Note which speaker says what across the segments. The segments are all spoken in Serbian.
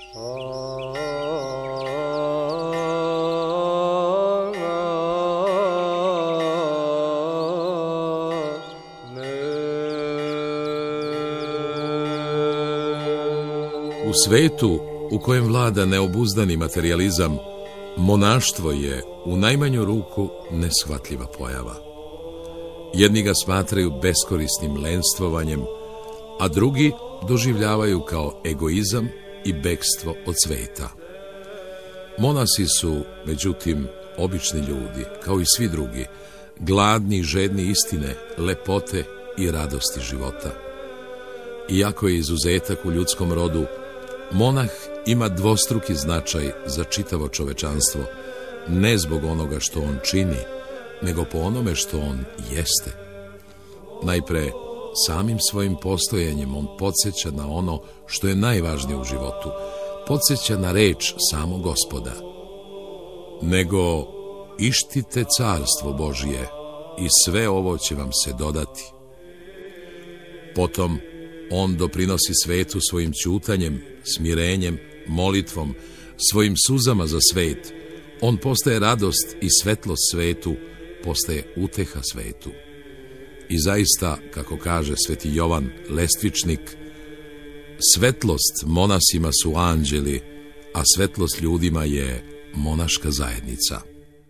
Speaker 1: U svetu u kojem vlada neobuzdani materijalizam, monaštvo je u najmanju ruku neshvatljiva pojava. Jedni ga smatraju beskorisnim lenstvovanjem, a drugi doživljavaju kao egoizam i bekstvo od sveta. Monasi su, međutim, obični ljudi, kao i svi drugi, gladni i žedni istine, lepote i radosti života. Iako je izuzetak u ljudskom rodu, monah ima dvostruki značaj za čitavo čovečanstvo, ne zbog onoga što on čini, nego po onome što on jeste. Najpre, samim svojim postojanjem on podsjeća na ono što je najvažnije u životu, podsjeća na reč samog Gospoda. Nego, ištite carstvo Božije i sve ovo će vam se dodati. Potom, on doprinosi svetu svojim ćutanjem, smirenjem, molitvom, svojim suzama za svet. On postaje radost i svetlost svetu, postaje uteha svetu. I zaista, kako kaže sveti Jovan Lestvičnik, svetlost monasima su anđeli, a svetlost ljudima je monaška zajednica.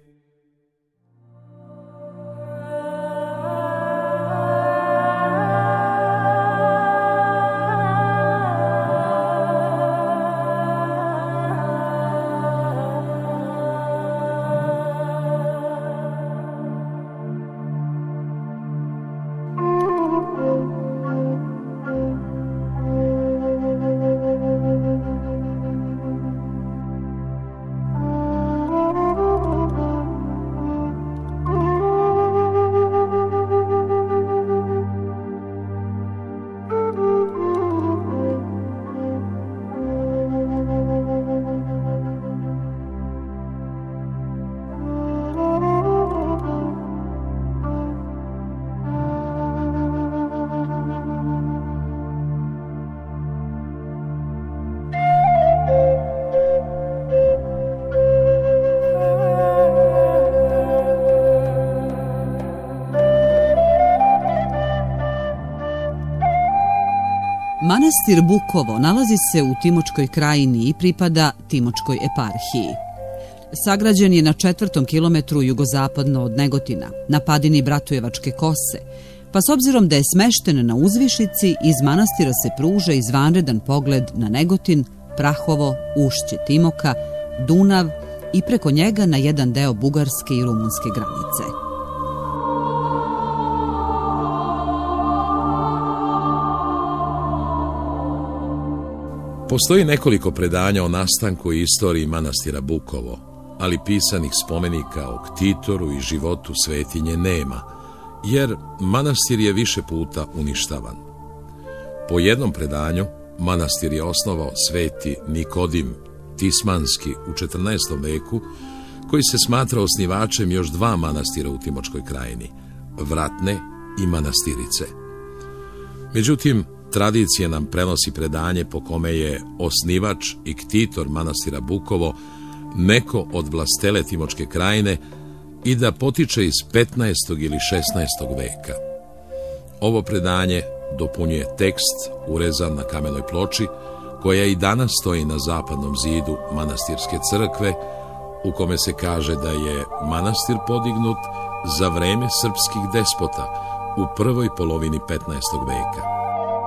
Speaker 2: Manastir Bukovo nalazi se u Timočkoj krajini i pripada Timočkoj eparhiji. Sagrađen je na 4. kilometru jugozapadno od Negotina, na padini Bratujevačke kose, pa s obzirom da je smešten na uzvišici, iz manastira se pruža izvanredan pogled na Negotin, Prahovo, ušće Timoka, Dunav i preko njega na jedan deo bugarske i rumunske granice.
Speaker 1: Postoji nekoliko predanja o nastanku i istoriji manastira Bukovo, ali pisanih spomenika o ktitoru i životu svetinje nema, jer manastir je više puta uništavan. Po jednom predanju, manastir je osnovao sveti Nikodim Tismanski u 14. veku, koji se smatra osnivačem još 2 manastira u Timočkoj krajini, Vratne i Manastirice. Međutim, tradicija nam prenosi predanje po kome je osnivač i ktitor manastira Bukovo neko od vlastele Timočke krajine i da potiče iz 15. ili 16. veka. Ovo predanje dopunjuje tekst urezan na kamenoj ploči, koja i danas stoji na zapadnom zidu manastirske crkve, u kome se kaže da je manastir podignut za vreme srpskih despota u prvoj polovini 15. veka.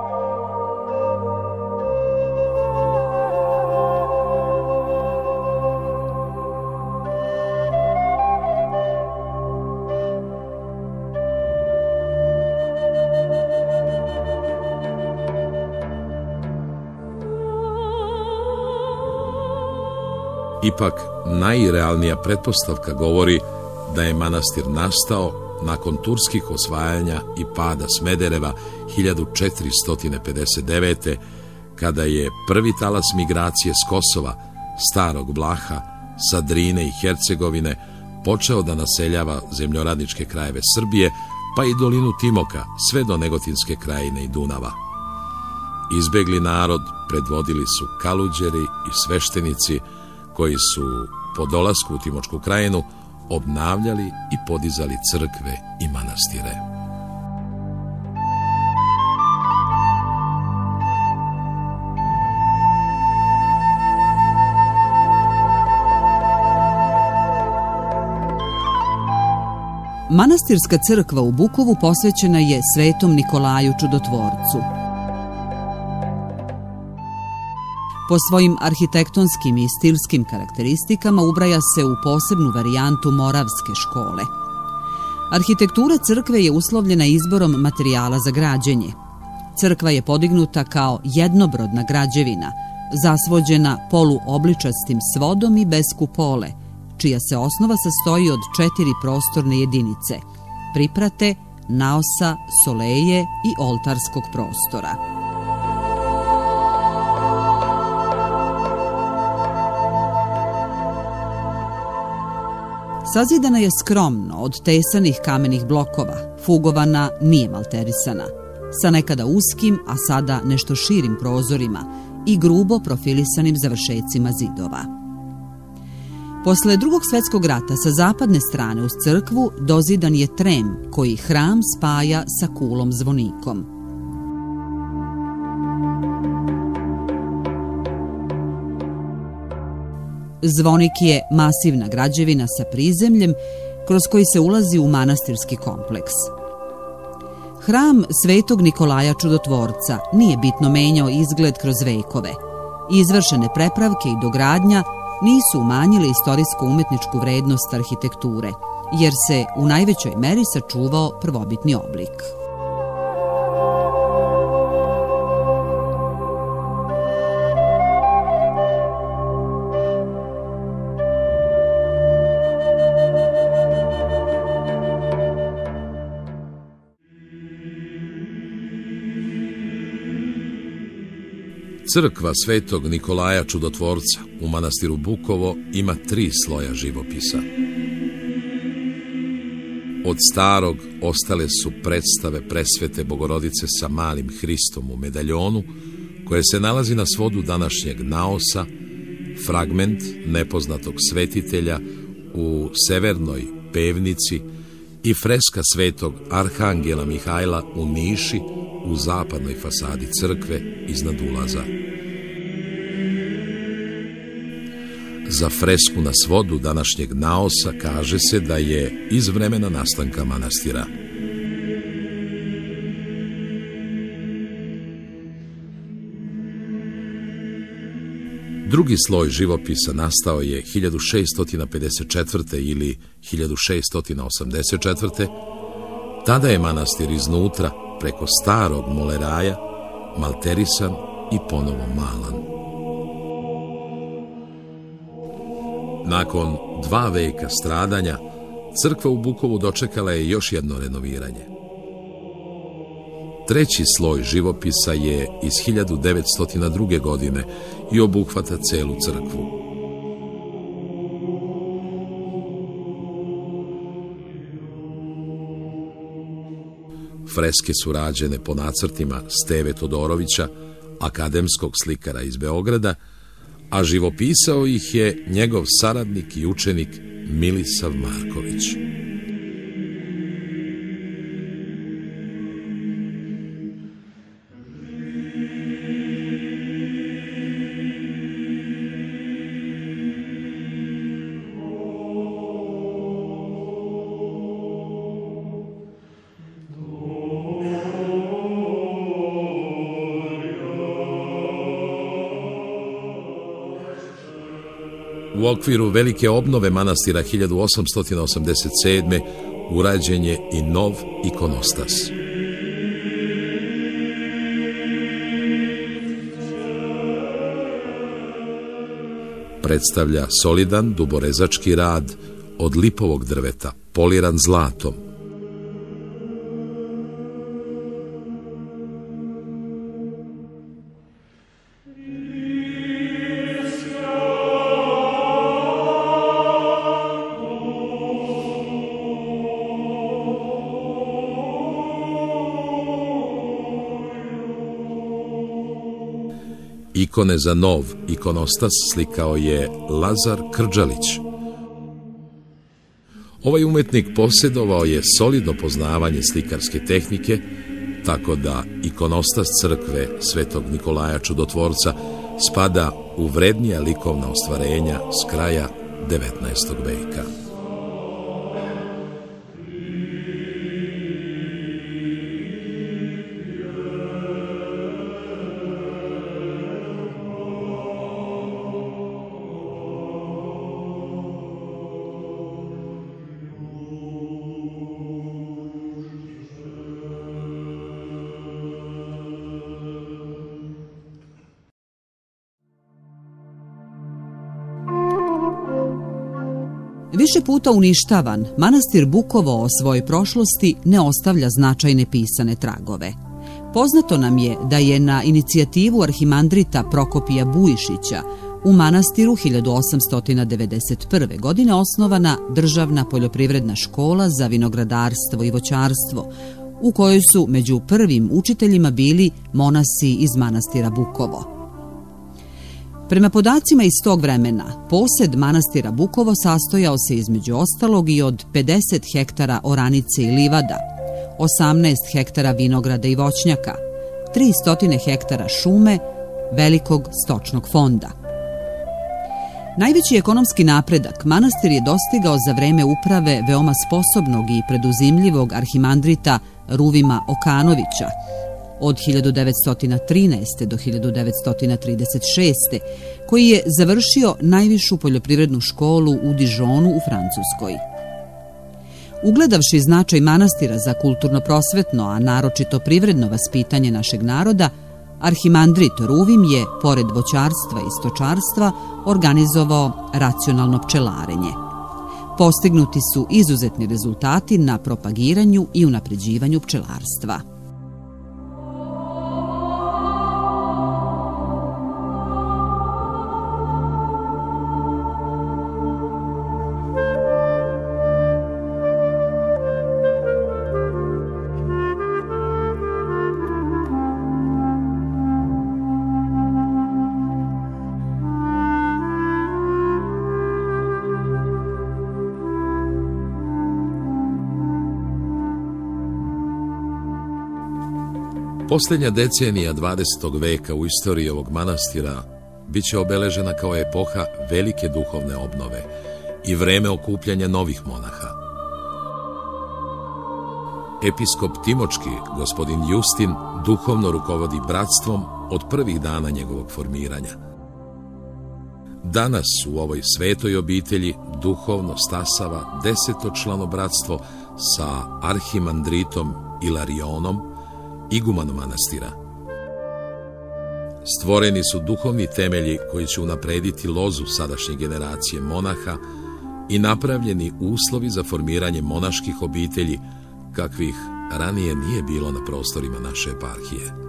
Speaker 1: Ipak, najirealnija pretpostavka govori da je manastir nastao nakon turskih osvajanja i pada Smedereva 1459. kada je prvi talas migracije s Kosova, Starog Vlaha, sa Drine i Hercegovine počeo da naseljava zemljoradničke krajeve Srbije, pa i dolinu Timoka, sve do Negotinske krajine i Dunava. Izbegli narod predvodili su kaluđeri i sveštenici koji su po dolasku u Timočku krajinu obnavljali i podizali crkve i manastire.
Speaker 2: Manastirska crkva u Bukovu posvećena je Svetom Nikolaju Čudotvorcu. Po svojim arhitektonskim i stilskim karakteristikama ubraja se u posebnu varijantu moravske škole. Arhitektura crkve je uslovljena izborom materijala za građenje. Crkva je podignuta kao jednobrodna građevina, zasvođena poluobličastim svodom i bez kupole, čija se osnova sastoji od 4 prostorne jedinice: priprate, naosa, soleje i oltarskog prostora. Sazidana je skromno od tesanih kamenih blokova, fugovana nije malterisana, sa nekada uskim, a sada nešto širim prozorima i grubo profilisanim završecima zidova. Posle Drugog svjetskog rata sa zapadne strane uz crkvu dozidan je trem koji hram spaja sa kulom zvonikom. Zvonik je masivna građevina sa prizemljem kroz koji se ulazi u manastirski kompleks. Hram Svetog Nikolaja Čudotvorca nije bitno menjao izgled kroz vekove. Izvršene prepravke i dogradnja nisu umanjile istorijsko-umetničku vrednost arhitekture, jer se u najvećoj meri sačuvao prvobitni oblik.
Speaker 1: Crkva Svetog Nikolaja Čudotvorca u manastiru Bukovo ima 3 sloja živopisa. Od starog ostale su predstave presvete Bogorodice sa malim Hristom u medaljonu, koje se nalazi na svodu današnjeg naosa, fragment nepoznatog svetitelja u severnoj pevnici i freska Svetog Arhangela Mihajla u niši u zapadnoj fasadi crkve iznad ulaza. Za fresku na svodu današnjeg naosa kaže se da je iz vremena nastanka manastira. Drugi sloj živopisa nastao je 1654. ili 1684. Tada je manastir iznutra preko starog moleraja malterisan i ponovo malan. Nakon 2 veka stradanja, crkva u Bukovu dočekala je još jedno renoviranje. Treći sloj živopisa je iz 1902. godine i obuhvata celu crkvu. Freske su rađene po nacrtima Steve Todorovića, akademskog slikara iz Beograda, a živopisao ih je njegov saradnik i učenik Milisav Marković. U okviru velike obnove manastira 1887. urađen je i nov ikonostas. Predstavlja solidan duborezački rad od lipovog drveta, poliran zlatom. Ikone za nov ikonostas slikao je Lazar Krđalić. Ovaj umetnik posjedovao je solidno poznavanje slikarske tehnike, tako da ikonostas crkve Svetog Nikolaja Čudotvorca spada u vrednija likovna ostvarenja s kraja 19. veka.
Speaker 2: Više puta uništavan, manastir Bukovo o svojoj prošlosti ne ostavlja značajne pisane tragove. Poznato nam je da je na inicijativu arhimandrita Prokopija Bujišića u manastiru 1891. godine osnovana državna poljoprivredna škola za vinogradarstvo i voćarstvo, u kojoj su među prvim učiteljima bili monasi iz manastira Bukovo. Prema podacima iz tog vremena, posed manastira Bukovo sastojao se između ostalog i od 50 hektara oranice i livada, 18 hektara vinograda i voćnjaka, 300 hektara šume, velikog stočnog fonda. Najveći ekonomski napredak manastir je dostigao za vreme uprave veoma sposobnog i preduzimljivog arhimandrita Ruvima Okanovića, od 1913. do 1936. koji je završio najvišu poljoprivrednu školu u Dižonu u Francuskoj. Ugledavši značaj manastira za kulturno-prosvetno, a naročito privredno vaspitanje našeg naroda, arhimandrit Ruvim je, pored voćarstva i stočarstva, organizovao racionalno pčelarenje. Postignuti su izuzetni rezultati na propagiranju i unapređivanju pčelarstva.
Speaker 1: Posljednja decenija 20. veka u istoriji ovog manastira biće obeležena kao epoha velike duhovne obnove i vreme okupljanja novih monaha. Episkop Timočki, gospodin Justin, duhovno rukovodi bratstvom od prvih dana njegovog formiranja. Danas u ovoj svetoj obitelji duhovno stasava 10-člano bratstvo sa arhimandritom Ilarionom, igumanom manastira. Stvoreni su duhovni temelji koji će unaprediti lozu sadašnje generacije monaha i napravljeni uslovi za formiranje monaških obitelji kakvih ranije nije bilo na prostorima naše eparhije.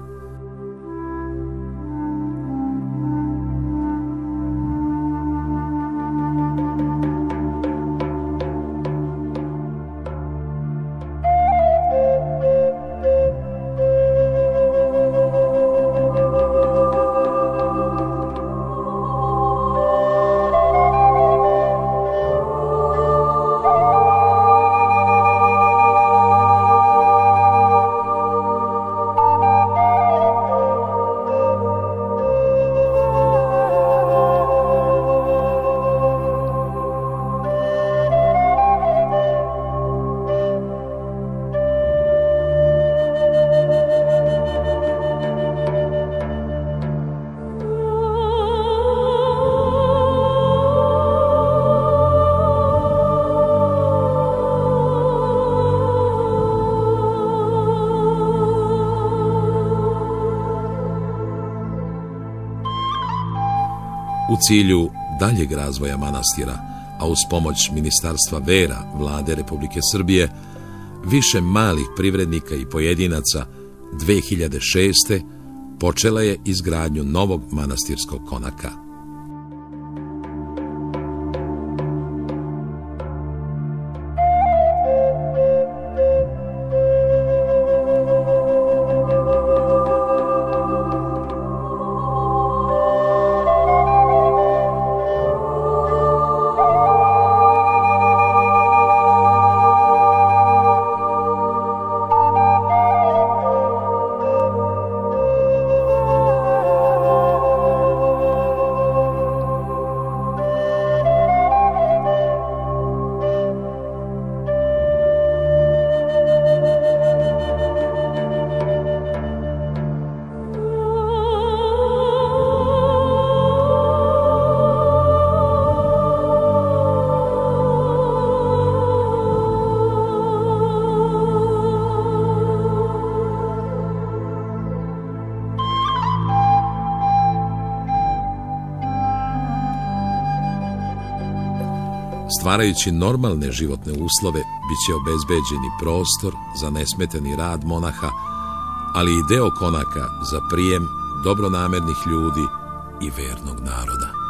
Speaker 1: U cilju daljeg razvoja manastira, a uz pomoć Ministarstva vera Vlade Republike Srbije, više malih privrednika i pojedinaca 2006. počela je izgradnju novog manastirskog konaka. Stvarajući normalne životne uslove, bit će obezbeđeni prostor za nesmetani rad monaha, ali i deo konaka za prijem dobronamernih ljudi i vernog naroda.